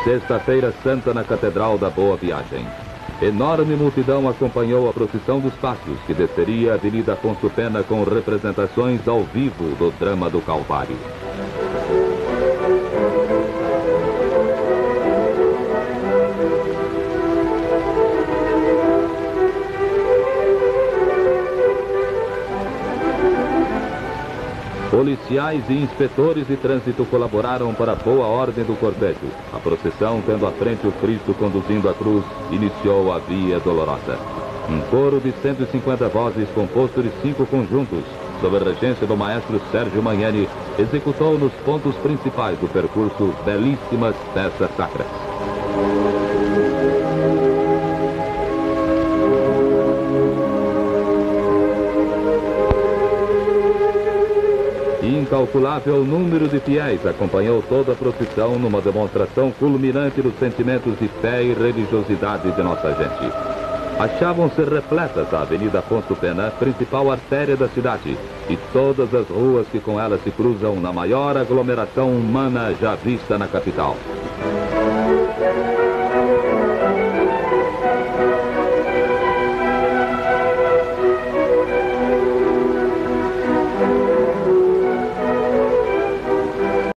Sexta-feira Santa na Catedral da Boa Viagem. Enorme multidão acompanhou a procissão dos passos, que desceria a Avenida Afonso Pena com representações ao vivo do drama do Calvário. Policiais e inspetores de trânsito colaboraram para a boa ordem do cortejo. A procissão, tendo à frente o Cristo conduzindo a cruz, iniciou a Via Dolorosa. Um coro de 150 vozes, composto de 5 conjuntos, sob a regência do maestro Sérgio Magnani, executou nos pontos principais do percurso belíssimas peças sacras. Incalculável número de fiéis acompanhou toda a procissão numa demonstração culminante dos sentimentos de fé e religiosidade de nossa gente. Achavam-se repletas a Avenida Afonso Pena, principal artéria da cidade, e todas as ruas que com ela se cruzam na maior aglomeração humana já vista na capital.